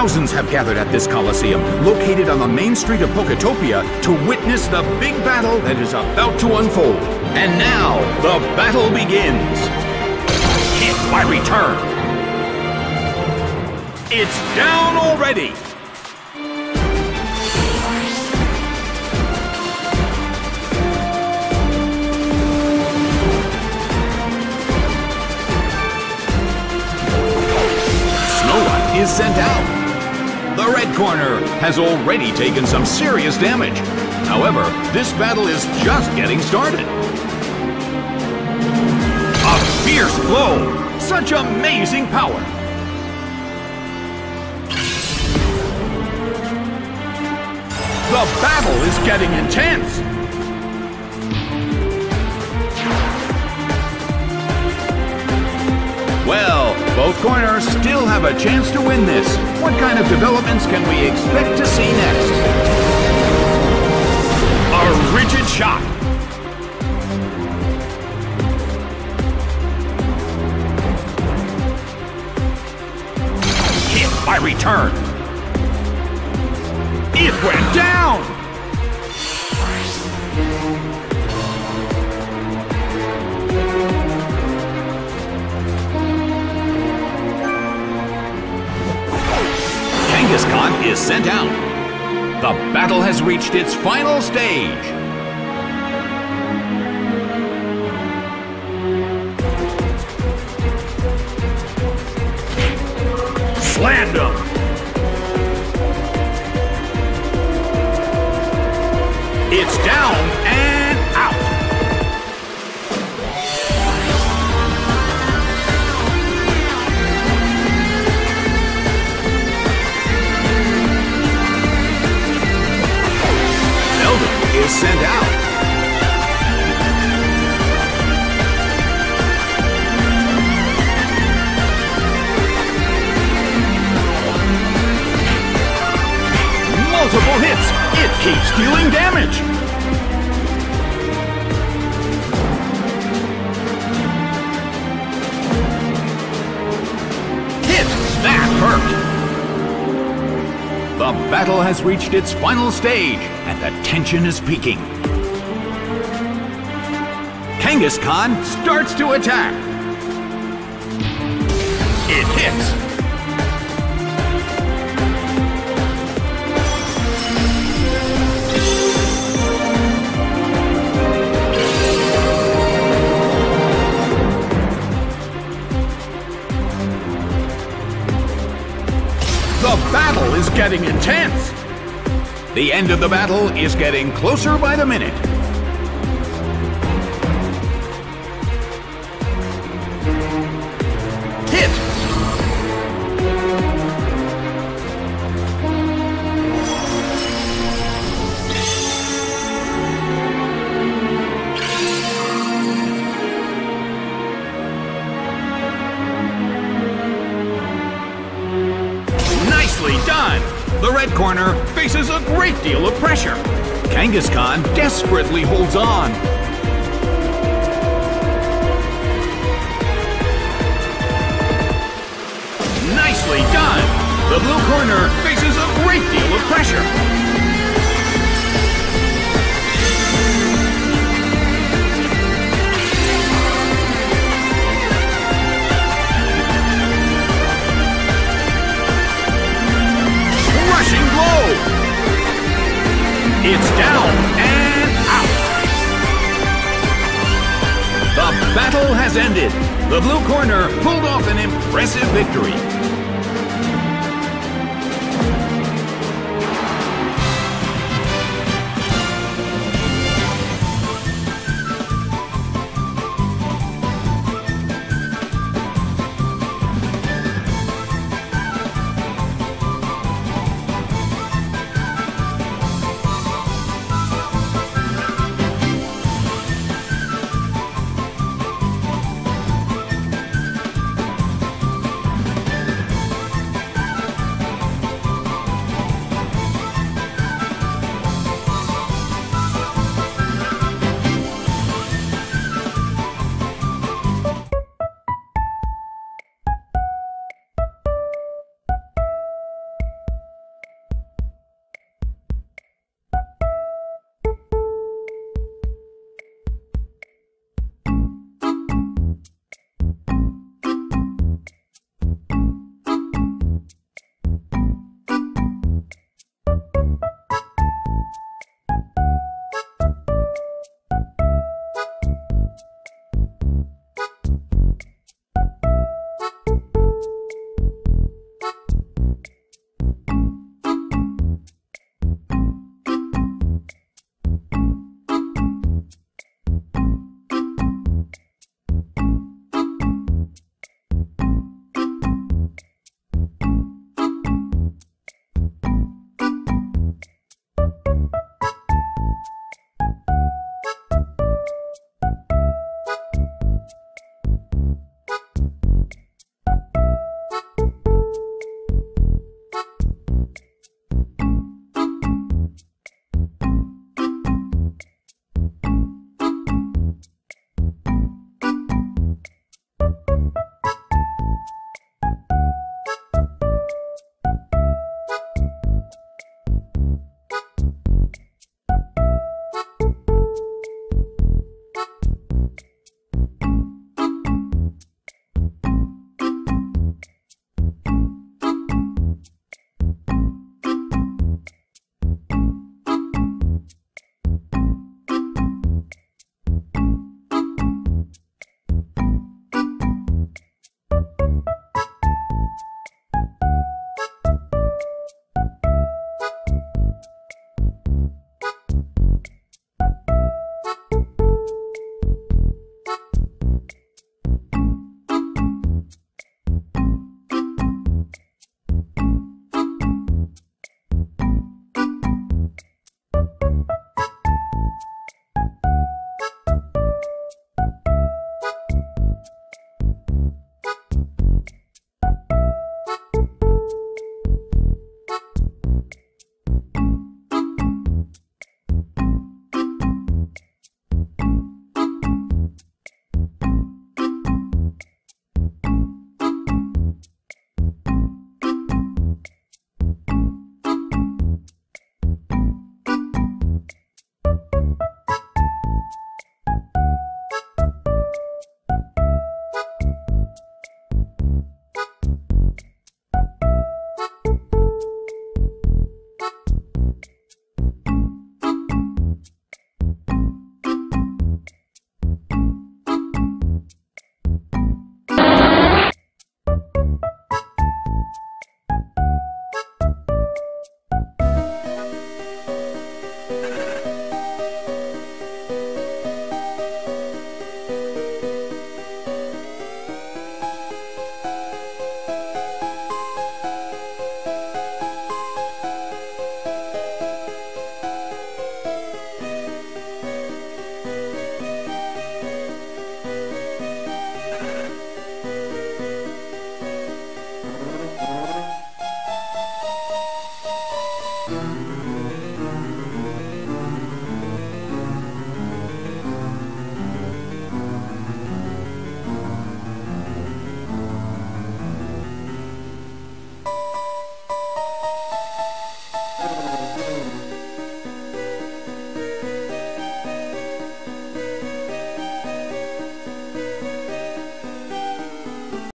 Thousands have gathered at this Coliseum, located on the main street of Poketopia, to witness the big battle that is about to unfold. And now, the battle begins. Hit by return. It's down already. Snorunt is sent out. The red corner has already taken some serious damage. However, this battle is just getting started. A fierce blow! Such amazing power! The battle is getting intense! Well, both corners still have a chance to win this. What kind of developments can we expect to see next? A rigid shot. Hit by return. It went down! Kangaskhan is sent out. The battle has reached its final stage. Slammed him. It's down and out. Is sent out. Multiple hits. It keeps dealing damage. Hit. That hurt. The battle has reached its final stage, and the tension is peaking. Kangaskhan starts to attack. It hits. The battle is getting intense. The end of the battle is getting closer by the minute. Hit! Nicely done! The red corner faces a great deal of pressure. Kangaskhan desperately holds on. Nicely done! The blue corner faces a great deal of pressure. Rushing blow! It's down and out! The battle has ended. The blue corner pulled off an impressive victory.